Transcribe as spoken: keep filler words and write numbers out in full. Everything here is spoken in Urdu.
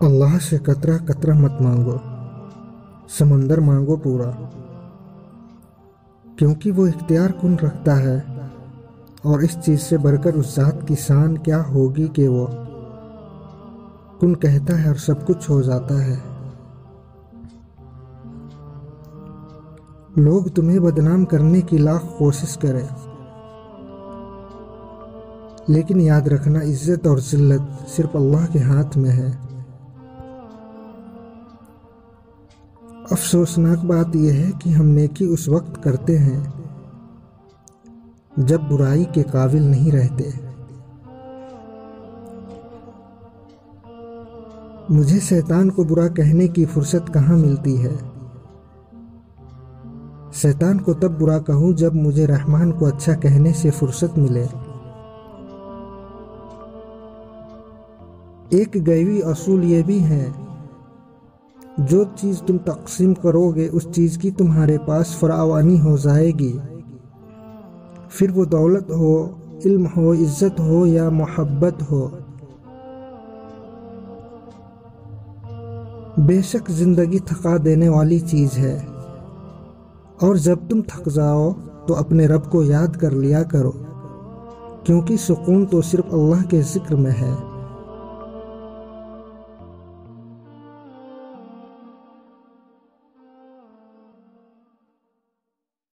اللہ سے قطرہ قطرہ مت مانگو، سمندر مانگو پورا، کیونکہ وہ اختیار کن رکھتا ہے، اور اس چیز سے بڑھ کر اس ذات کی شان کیا ہوگی کہ وہ کن کہتا ہے اور سب کچھ ہو جاتا ہے۔ لوگ تمہیں بدنام کرنے کی لاکھ کوشش کریں، لیکن یاد رکھنا عزت اور ذلت صرف اللہ کے ہاتھ میں ہے۔ افسوسناک بات یہ ہے کہ ہم نیکی اس وقت کرتے ہیں جب برائی کے قابل نہیں رہتے۔ مجھے شیطان کو برا کہنے کی فرصت کہاں ملتی ہے؟ شیطان کو تب برا کہوں جب مجھے رحمان کو اچھا کہنے سے فرصت ملے۔ ایک غیبی اصول یہ بھی ہے، جو چیز تم تقسیم کرو گے اس چیز کی تمہارے پاس فراوانی ہو جائے گی، پھر وہ دولت ہو، علم ہو، عزت ہو یا محبت ہو۔ بے شک زندگی تھکا دینے والی چیز ہے، اور جب تم تھک جاؤ تو اپنے رب کو یاد کر لیا کرو، کیونکہ سکون تو صرف اللہ کے ذکر میں ہے۔